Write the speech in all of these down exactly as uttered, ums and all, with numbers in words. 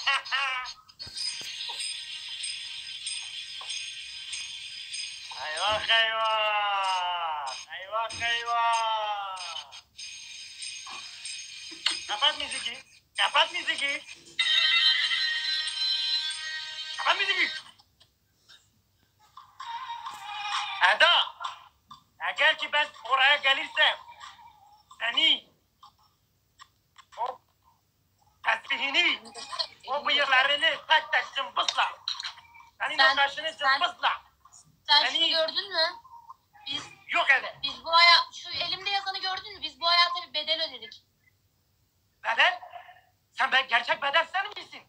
Eyvah eyvah. Eyvah eyvah. Kapat müziği. Kapat müziği. Kapat müziği. Eda. Eğer ki ben oraya gelirsem seni o tesbihini o bıyıklarını tek tek cımbızla senin Sen- o kaşını sen- cımbızla Sen Seni- şunu gördün mü? Biz yok ede. biz bu hayat şu elimde yazanı gördün mü? Biz bu hayata bir bedel ödedik. Bedel? Sen ben gerçek bedel sen misin?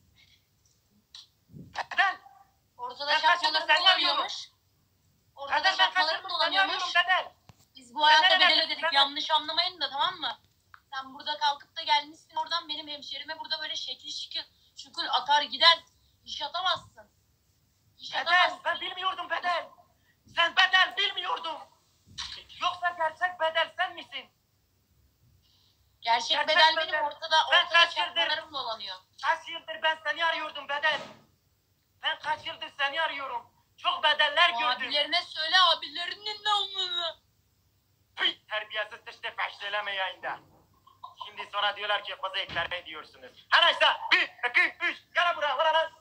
Bedel? Ortada Ben kaç yıldır şapkalarım seni arıyorum. dolanıyormuş. Ortada Bedel ben kaç şapkalarım yıldır seni arıyorum dolanıyormuş. bedel. Biz bu hayatta Bedel, bedel bedel, ödedik. bedel. Yanlış anlamayın da, tamam mı? Sen burada kalkıp da gelmişsin oradan benim hemşerime burada böyle şekil şükür şükür atar gider. İş atamazsın. İş Bedel atamazsın. ben bilmiyordum bedel. Sen bedel bilmiyordum. Yoksa gerçek bedel sen misin? Gerçek, Gerçek bedel bedel. benim, ortada Ben ortada kaç yıldır- şapkalarım dolanıyor. Kaç yıldır ben seni arıyordum bedel. Ben kaç yıldır seni arıyorum. Çok bedeller gördüm. Abilerine söyle, abilerinin ne olduğunu. Hıy, terbiyesiz işte peşteleme yayında. Şimdi sonra diyorlar ki fazla ekler ediyorsunuz. Ha neyse. Bir, iki, üç. Gel buraya. Buraya lan.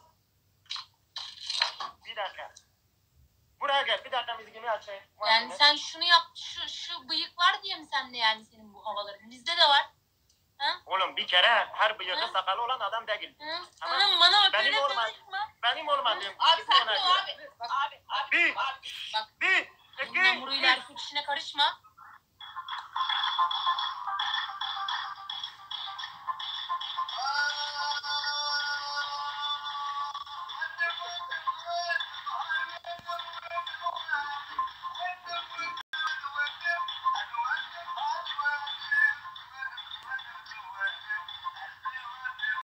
Bir dakika. Buraya gel. Bir dakika müziğimi açayım. Yani sen şunu yap, şu şu bıyık var diye mi sende yani senin bu havaların? Bizde de var. Ha? Oğlum bir kere her bıyıklı Ha? sakalı olan adam değil. Hı? Tamam. Anam bana bak, Benim öyle olmaz. konuşma. Benim olmadığım. Abi bir sen ona de göre. abi. Abi. Abi. Bir, Abi. Bak, bir, bunun iki, hamuruyla üç. erkek işine karışma.